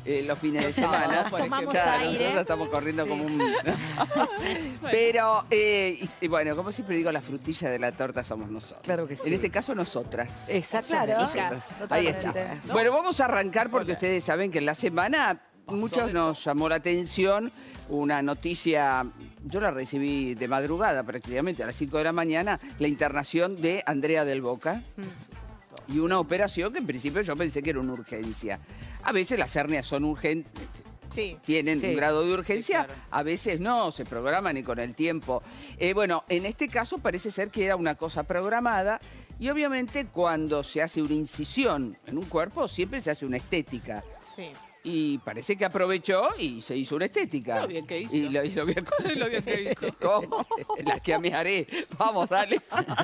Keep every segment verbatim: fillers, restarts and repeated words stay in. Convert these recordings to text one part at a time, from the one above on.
eh, los fines de semana. No, tomamos claro, aire. nosotros estamos corriendo Sí. como un... Pero, eh, y, y bueno, como siempre digo, la frutilla de la torta somos nosotros. Claro que sí. En este caso, nosotras. Exactamente. Claro. Nosotras. Chicas, Ahí está. totalmente. Bueno, vamos a arrancar porque ustedes saben que en la semana muchos nos llamó la atención una noticia, yo la recibí de madrugada prácticamente, a las cinco de la mañana, la internación de Andrea del Boca. Y una operación que en principio yo pensé que era una urgencia. A veces las hernias son urgentes, Sí. tienen Sí. un grado de urgencia, Sí, claro. a veces no, se programan y con el tiempo. Eh, bueno, en este caso parece ser que era una cosa programada y obviamente cuando se hace una incisión en un cuerpo siempre se hace una estética. Sí. Y parece que aprovechó y se hizo una estética. Lo bien que hizo. Y lo, y lo bien, Lo bien que hizo. ¿Cómo? Las que me haré. Vamos, dale.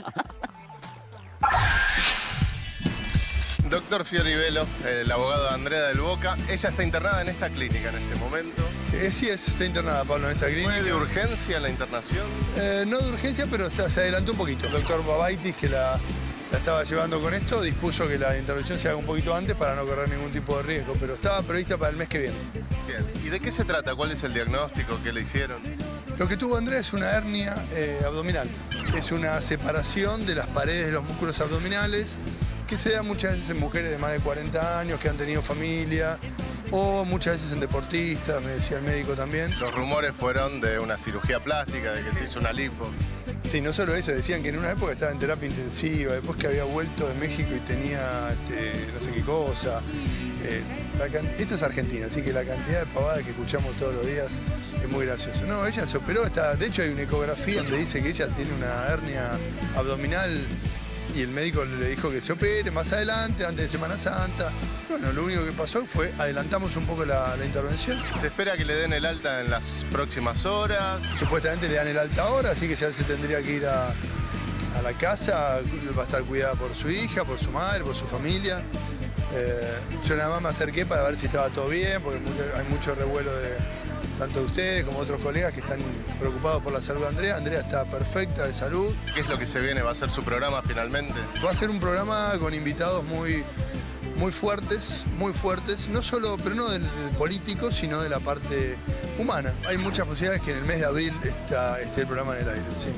Doctor Fioribello, el abogado de Andrea del Boca. Ella está internada en esta clínica en este momento. Eh, sí, es, está internada, Pablo, en esta clínica. ¿Fue de urgencia la internación? Eh, no de urgencia, pero está- se adelantó un poquito. El doctor Babaitis, que la, la estaba llevando con esto, dispuso que la intervención se haga un poquito antes para no correr ningún tipo de riesgo, pero estaba prevista para el mes que viene. Bien. ¿Y de qué se trata? ¿Cuál es el diagnóstico? ¿Qué le hicieron? Lo que tuvo Andrea es una hernia eh, abdominal. Es una separación de las paredes de los músculos abdominales que se da muchas veces en mujeres de más de cuarenta años que han tenido familia o muchas veces en deportistas, me decía el médico también. Los rumores fueron de una cirugía plástica, de que se hizo una lipo. Sí, no solo eso, decían que en una época estaba en terapia intensiva, después que había vuelto de México y tenía este, no sé qué cosa. Eh, la can- Esto es Argentina, así que la cantidad de pavadas que escuchamos todos los días es muy gracioso. No, ella se operó, está, de hecho hay una ecografía donde dice que ella tiene una hernia abdominal y el médico le dijo que se opere más adelante, antes de Semana Santa. Bueno, lo único que pasó fue adelantamos un poco la, la intervención. Se espera que le den el alta en las próximas horas. Supuestamente le dan el alta ahora, así que ya se tendría que ir a, a la casa, va a estar cuidada por su hija, por su madre, por su familia. Eh, yo nada más me acerqué para ver si estaba todo bien, porque mucho- hay mucho revuelo de tanto de ustedes como otros colegas que están preocupados por la salud de Andrea. Andrea está perfecta de salud. ¿Qué es lo que se viene? ¿Va a ser su programa finalmente? Va a ser un programa con invitados muy, muy fuertes, muy fuertes, no solo, pero no del, del político, sino de la parte humana. Hay muchas posibilidades que en el mes de abril está, esté el programa en el aire. Sí.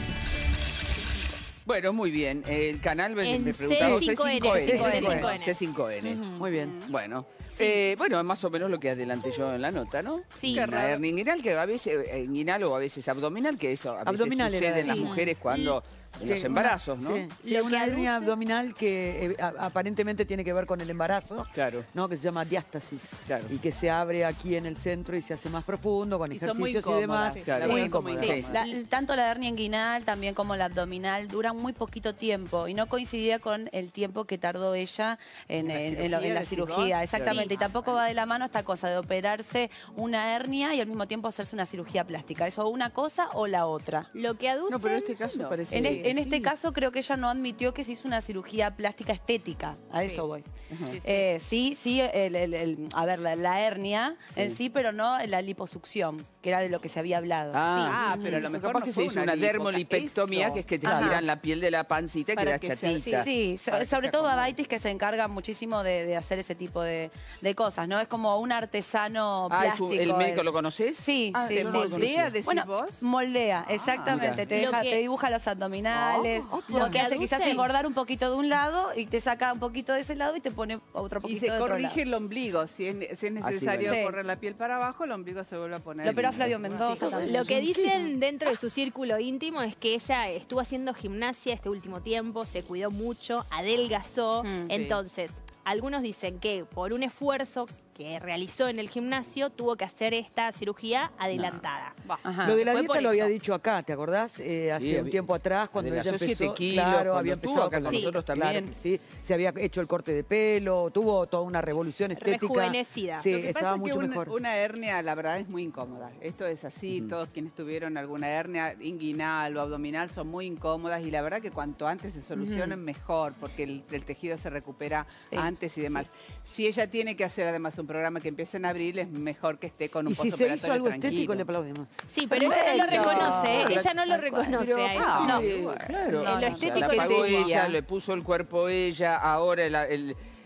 Bueno, muy bien. El canal me, En me preguntaba C cinco N, C cinco C cinco N. N. C cinco N. Muy bien. Bueno, eh, bueno, más o menos lo que adelanté yo en la nota, ¿no? Sí. Una Qué raro. hernia inguinal que a veces eh, inguinal o a veces abdominal, que eso a veces Abdominal era, sucede en las sí. mujeres cuando en los Sí, embarazos, una- ¿no? Sí, sí, Lo una que hernia aduce- abdominal que eh, a- aparentemente tiene que ver con el embarazo, Claro. ¿no? Que se llama diástasis. Claro. Y que se abre aquí en el centro y se hace más profundo con Y son muy ejercicios y demás. incómodas. Claro, muy sí, incómoda. muy Sí. incómoda. La- tanto la hernia inguinal también como la abdominal duran muy poquito tiempo y no coincidía con el tiempo que tardó ella en, ¿En la en- en lo- en cirugía, la decís cirugía. vos? Exactamente. Y tampoco va de la mano esta cosa de operarse una hernia y al mismo tiempo hacerse una cirugía plástica. ¿Eso una cosa o la otra? Lo que aducen... No, pero en este caso no. parece... En, e- en sí. este caso creo que ella no admitió que se hizo una cirugía plástica estética. A Sí. eso voy. Sí, sí. Eh, sí, sí, el, el- el- a ver, la, la hernia en sí, pero no la liposucción, que era de lo que se había hablado. Ah, Ah, pero a lo mejor capaz no que fue se hizo una una lipo, dermolipectomía, eso. que es que te Ajá. tiran la piel de la pancita y Para queda que sea chatita. Sí, so- Para que sobre se todo acomode. Babaitis, que se encarga muchísimo de, de hacer ese tipo de, de cosas, ¿no? Es como un artesano Ah, plástico. ¿el médico él. lo conoces? Sí, Ah, sí, yo no sí, lo sí. conocía. ¿Moldea, decís Bueno, vos? moldea, exactamente. mira. Te, Lo deja, que- te dibuja los abdominales, Oh, o lo te que hace quizás aducen- engordar un poquito de un lado y te saca un poquito de ese lado y te pone otro Y poquito se de otro corrige lado. el ombligo. Si es, si es necesario bueno. Sí. correr la piel para abajo, el ombligo se vuelve a poner. Lo operó lindo. Flavio Mendoza también. Lo que dicen dentro de su círculo íntimo es que ella estuvo haciendo gimnasia este último tiempo, se cuidó mucho, adelgazó. Mm, sí. Entonces, algunos dicen que por un esfuerzo que realizó en el gimnasio tuvo que hacer esta cirugía adelantada. Va. Ajá. Lo de la Fue dieta por lo había eso. dicho acá, ¿te acordás? Eh, hace Sí, un tiempo atrás, cuando ella adelgazó empezó. siete kilos, claro, cuando había estuvo empezado acá con con nosotros claro también. que sí, se había hecho el corte de pelo, tuvo toda una revolución estética. Rejuvenecida. Sí, Lo que estaba pasa es mucho que una, mejor. una hernia, la verdad, es muy incómoda. Esto es así, todos quienes tuvieron alguna hernia inguinal o abdominal son muy incómodas y la verdad que cuanto antes se solucionen mejor, porque el, el tejido se recupera Sí, antes y demás. Si ella tiene que hacer además un programa que empiece en abril, es mejor que esté con un Y si se postoperatorio hizo algo tranquilo. estético, le aplaudimos. Sí, pero ella no lo Perfecto. reconoce, ¿eh? Pero- ella no lo reconoce a eso. Ah, No. claro. En lo O sea, estético la y pagó estético. ella, le puso el cuerpo ella, ahora el, el-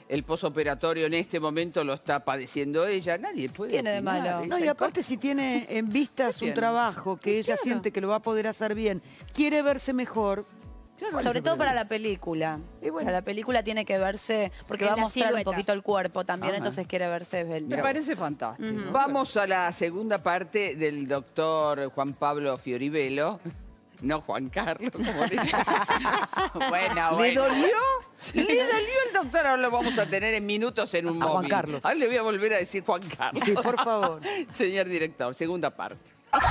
el posoperatorio en este momento lo está padeciendo ella. Nadie puede Tiene de opinar, malo. es No, y el aparte si tiene en vistas un tiene? trabajo que ella siente que lo va a poder hacer bien, quiere verse mejor. ¿cuál es Sobre el todo para problema? la película. Y bueno. Para la película tiene que verse, porque En va a la mostrar un silueta. poquito el cuerpo también, Ajá. entonces quiere verse Me esbelto. parece fantástico. Vamos a la segunda parte del doctor Juan Pablo Fioribello. No Juan Carlos, como le Bueno, ¿Le bueno. dolió? Le dolió el doctor, ahora lo vamos a tener en minutos en un A Juan móvil. Carlos. Ahora le voy a volver a decir Juan Carlos. Sí, por favor. Señor director, segunda parte.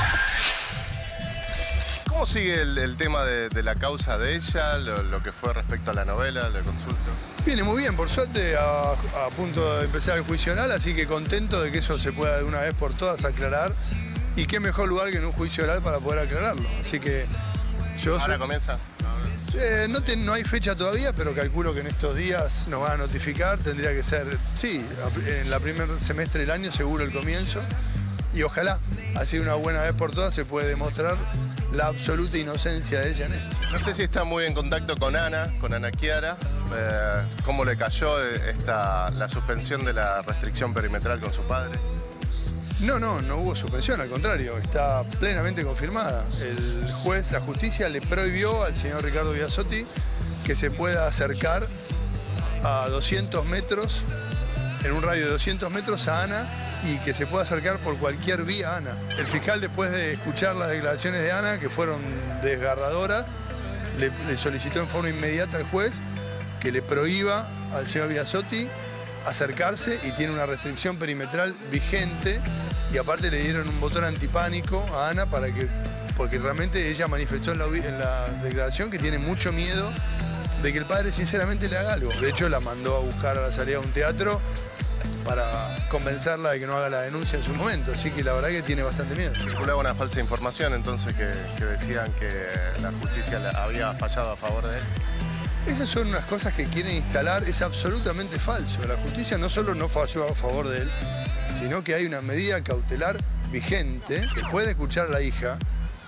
¿Cómo sigue el, el tema de, de la causa de ella, lo, lo que fue respecto a la novela, le consulto? Viene muy bien, por suerte, a, a punto de empezar el juicio oral, así que contento de que eso se pueda de una vez por todas aclarar. Y qué mejor lugar que en un juicio oral para poder aclararlo. Así que yo... ¿Ahora soy- comienza? Eh, no, te- no hay fecha todavía, pero calculo que en estos días nos van a notificar. Tendría que ser, sí, a- en la primer semestre del año seguro el comienzo. Y ojalá, así de una buena vez por todas, se puede demostrar la absoluta inocencia de ella en esto. No sé si está muy en contacto con Ana, con Ana Chiara. Eh, ¿Cómo le cayó esta, la suspensión de la restricción perimetral con su padre? No, no, no hubo suspensión, al contrario, está plenamente confirmada. El juez, la justicia, le prohibió al señor Ricardo Biasotti que se pueda acercar a doscientos metros, en un radio de doscientos metros a Ana, y que se pueda acercar por cualquier vía a Ana. El fiscal, después de escuchar las declaraciones de Ana, que fueron desgarradoras, le, le solicitó en forma inmediata al juez que le prohíba al señor Biasotti acercarse, y tiene una restricción perimetral vigente, y aparte le dieron un botón antipánico a Ana para que, porque realmente ella manifestó en la, en la declaración que tiene mucho miedo de que el padre sinceramente le haga algo. De hecho, la mandó a buscar a la salida de un teatro para convencerla de que no haga la denuncia en su momento, así que la verdad que tiene bastante miedo. Circulaba una falsa información entonces que, que decían que la justicia le había fallado a favor de él. Esas son unas cosas que quieren instalar, es absolutamente falso. La justicia no solo no falló a favor de él, sino que hay una medida cautelar vigente que puede escuchar a la hija.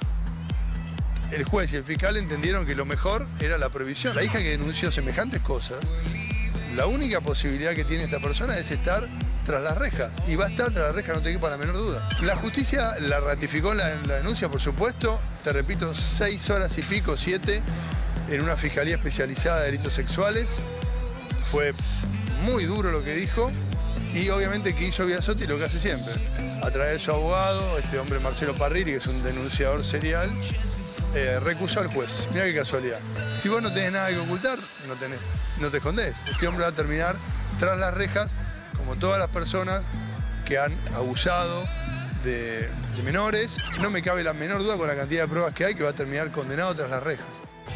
El juez y el fiscal entendieron que lo mejor era la prohibición. La hija que denunció semejantes cosas, la única posibilidad que tiene esta persona es estar tras las rejas. Y va a estar tras las rejas, no te quepa la menor duda. La justicia la ratificó en la, en la denuncia, por supuesto. Te repito, seis horas y pico, siete, en una fiscalía especializada de delitos sexuales. Fue muy duro lo que dijo, y obviamente que hizo Biasotti lo que hace siempre. A través de su abogado, este hombre Marcelo Parrilli, que es un denunciador serial, eh, recusó al juez. Mirá qué casualidad. Si vos no tenés nada que ocultar, no, tenés, no te escondés. Este hombre va a terminar tras las rejas, como todas las personas que han abusado de, de menores. No me cabe la menor duda con la cantidad de pruebas que hay, que va a terminar condenado tras las rejas.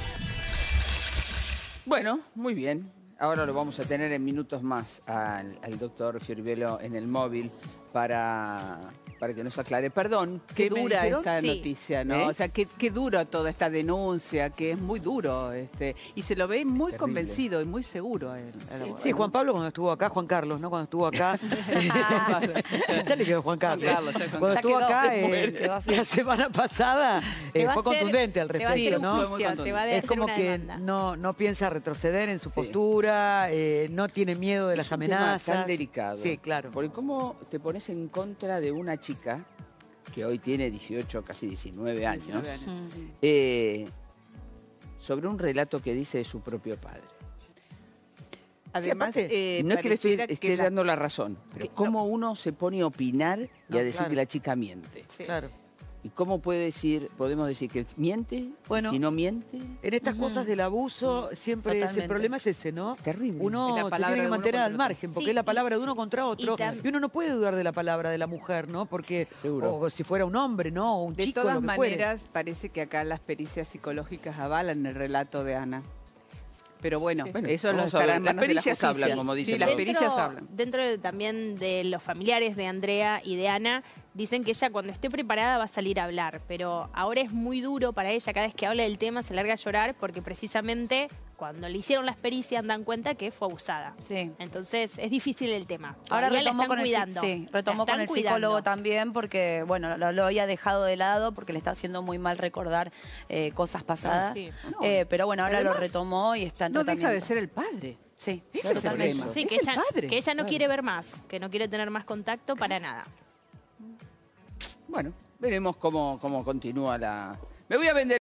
Bueno, muy bien. Ahora lo vamos a tener en minutos más al, al doctor Fioribello en el móvil para, para que nos aclare. Perdón, Qué ¿qué me dura dijeron? esta Sí. noticia, ¿no? ¿Eh? O sea, qué, qué duro toda esta denuncia, que es muy duro. Este, y se lo ve muy Terrible. convencido y muy seguro a él. al abogado. Sí, Juan Pablo cuando estuvo acá, Juan Carlos, ¿no? Cuando estuvo acá. Ya le quedó Juan Carlos. Juan Carlos, ya con- Cuando ya estuvo quedó, acá, se muere, eh, quedó así. la semana pasada, Te eh, va a fue hacer- contundente al te va a hacer respecto, un ¿no? Fue muy juicio, contundente. te va a Es hacer como una que demanda. no, no piensa retroceder en su Sí. postura, eh, no tiene miedo de las Es un tema amenazas. tan delicado. Sí, claro. Porque cómo te pones en contra de una chica que hoy tiene dieciocho, casi diecinueve años, diecinueve años. eh, sobre un relato que dice de su propio padre. Además, aparte, eh, No es que le estoy, pareciera esté la- dando la razón, pero que- cómo uno se pone a opinar y No, a decir claro. que la chica miente. Sí. Claro. ¿Y cómo puede decir, podemos decir que miente? Bueno, Y si no miente, En estas cosas del abuso, siempre ese Totalmente. problema es ese, ¿no? terrible. Uno Es la se palabra tiene de que uno mantener contra al el margen, porque Sí, es la y- palabra de uno contra otro. y tam- Y uno no puede dudar de la palabra de la mujer, ¿no? Porque, Seguro. o si fuera un hombre, ¿no? O un De chico, todas lo que fuere. maneras, parece que acá las pericias psicológicas avalan el relato de Ana. Pero bueno, Bueno, eso lo vamos a estará ver. en Las manos de la pericias justicia. hablan, como dicen Sí, las los- pericias hablan. Dentro de- también de los familiares de Andrea y de Ana, dicen que ella cuando esté preparada va a salir a hablar, pero ahora es muy duro para ella, cada vez que habla del tema se larga a llorar porque precisamente cuando le hicieron las pericias dan cuenta que fue abusada. Sí. Entonces es difícil el tema. Ahora Todavía la retomó están con, el, psi- cuidando. sí, La retomó están con el cuidando. psicólogo también porque, bueno, lo, lo había dejado de lado porque le está haciendo muy mal recordar eh, cosas pasadas. Sí. Eh, pero bueno, ahora lo Además, retomó y está en No deja de tratamiento. ser el padre. Sí, Ese es el totalmente. problema. Sí, que Es el ella, padre. que ella no quiere ver más, que no quiere tener más contacto para nada. Bueno, veremos cómo, cómo continúa la... Me voy a vender